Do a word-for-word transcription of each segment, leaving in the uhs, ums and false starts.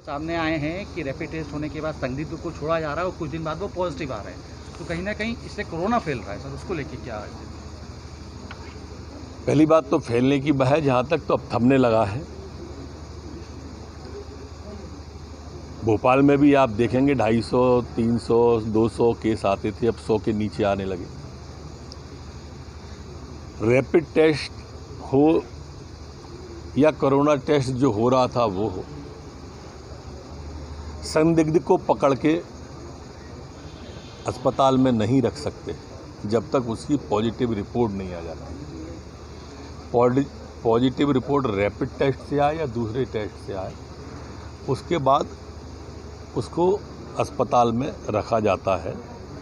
सामने आए हैं कि रैपिड टेस्ट होने के बाद संदिग्ध को छोड़ा जा रहा है और कुछ दिन बाद वो पॉजिटिव आ रहे हैं, तो कहीं ना कहीं इससे कोरोना फैल रहा है सर, उसको लेके क्या है? पहली बात तो फैलने की है, जहाँ तक तो अब थमने लगा है। भोपाल में भी आप देखेंगे ढाई सौ, तीन सौ, दो सौ केस आते थे, अब सौ के नीचे आने लगे। रैपिड टेस्ट हो या कोरोना टेस्ट जो हो रहा था वो हो, संदिग्ध को पकड़ के अस्पताल में नहीं रख सकते जब तक उसकी पॉजिटिव रिपोर्ट नहीं आ जाती। पॉजिटिव रिपोर्ट रैपिड टेस्ट से आए या दूसरे टेस्ट से आए, उसके बाद उसको अस्पताल में रखा जाता है।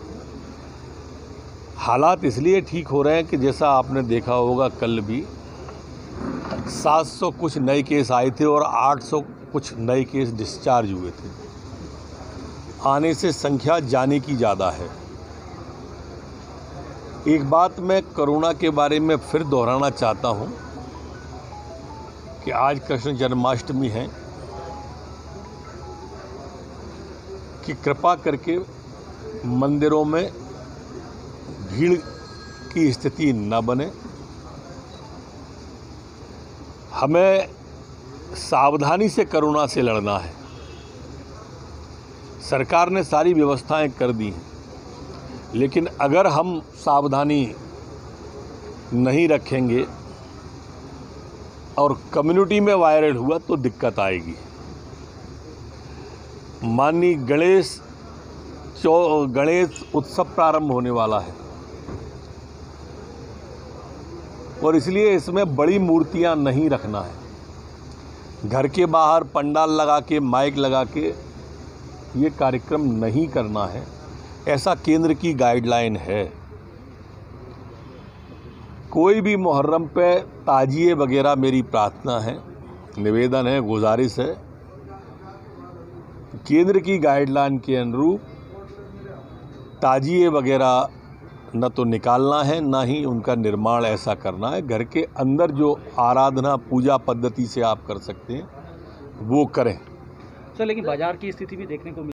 हालात इसलिए ठीक हो रहे हैं कि जैसा आपने देखा होगा, कल भी सात सौ कुछ नए केस आए थे और आठ सौ कुछ नए केस डिस्चार्ज हुए थे। आने से संख्या जाने की ज़्यादा है। एक बात मैं कोरोना के बारे में फिर दोहराना चाहता हूं कि आज कृष्ण जन्माष्टमी है, कि कृपा करके मंदिरों में भीड़ की स्थिति न बने। हमें सावधानी से कोरोना से लड़ना है। सरकार ने सारी व्यवस्थाएं कर दी हैं, लेकिन अगर हम सावधानी नहीं रखेंगे और कम्युनिटी में वायरल हुआ तो दिक्कत आएगी। माननीय गणेश चौ गणेश उत्सव प्रारंभ होने वाला है और इसलिए इसमें बड़ी मूर्तियां नहीं रखना है। घर के बाहर पंडाल लगा के, माइक लगा के ये कार्यक्रम नहीं करना है, ऐसा केंद्र की गाइडलाइन है। कोई भी मुहर्रम पे ताजिए वगैरह, मेरी प्रार्थना है, निवेदन है, गुजारिश है, केंद्र की गाइडलाइन के अनुरूप ताजिए वगैरह न तो निकालना है, ना ही उनका निर्माण ऐसा करना है। घर के अंदर जो आराधना पूजा पद्धति से आप कर सकते हैं वो करें। सर, लेकिन बाजार की स्थिति भी देखने को